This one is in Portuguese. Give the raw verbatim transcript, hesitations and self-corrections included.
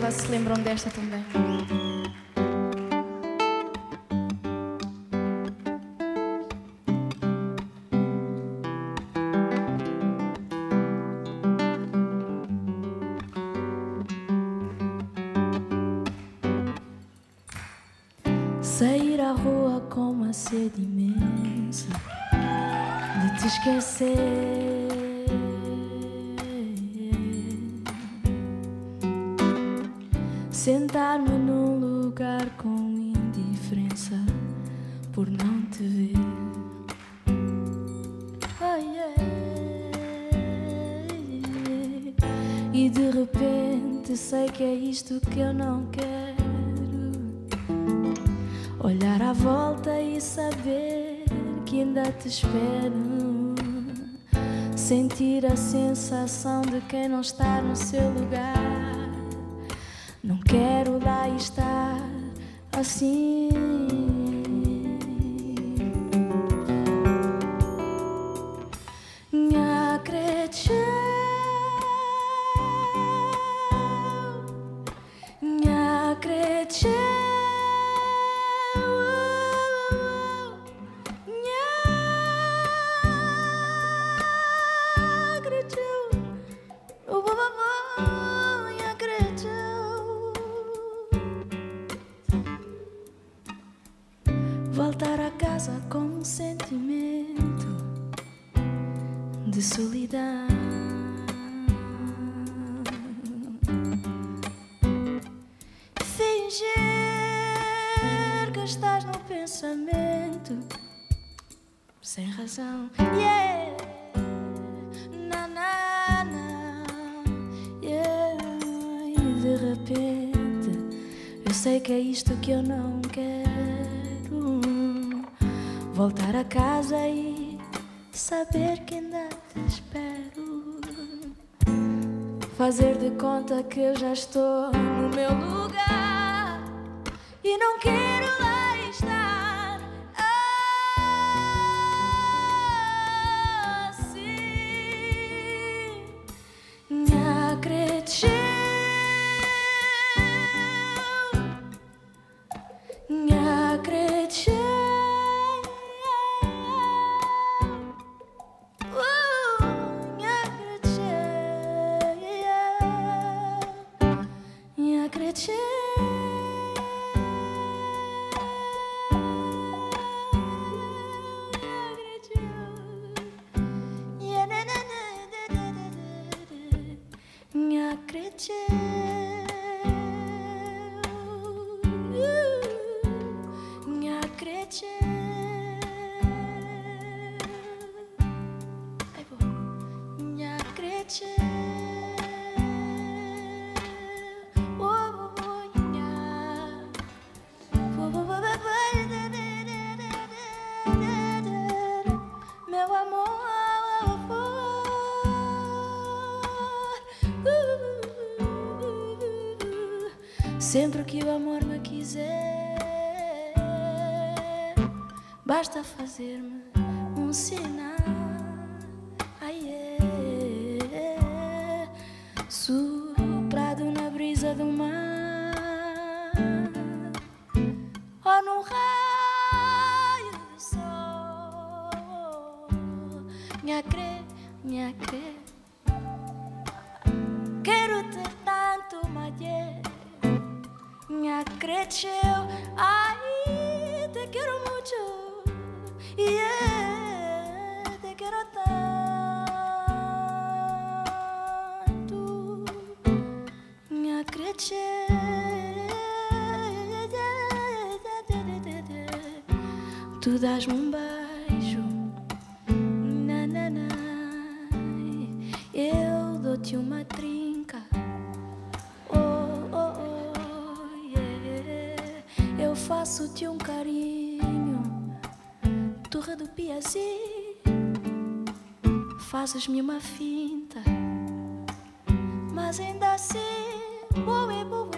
lá se lembram desta também. Sair à rua com uma sede imensa de te esquecer. Sentar-me num lugar com indiferença por não te ver. Oh, yeah. E de repente sei que é isto que eu não quero. Olhar à volta e saber que ainda te espero. Sentir a sensação de quem não está no seu lugar. Não quero lá estar assim. Nha creceu, nha creceu. Voltar a casa com um sentimento de solidão. Fingir que estás no pensamento sem razão. Yeah, na, na, na. Yeah. E de repente eu sei que é isto que eu não quero. Voltar a casa e saber que ainda te espero. Fazer de conta que eu já estou no meu lugar e não quero lá estar assim. Nha creceu, nha creceu. Nha creceu, nha creceu. Ai, vou. Nha creceu. Meu amor, sempre que o amor me quiser, basta fazer-me um sinal. Ai, é, soprado na brisa do mar ou num raio de sol. Nha cre, nha cre, quero ter tanto mayer. Nha creceu, ai, te quero mucho. Yeah, te quero tanto. Nha creceu. Tu dás-me um beijo, na, na, na. Eu dou-te uma trinca. Oh, oh, oh, yeah. Eu faço-te um carinho. Tu redupias e fazes-me uma finta. Mas ainda assim, boa, boa.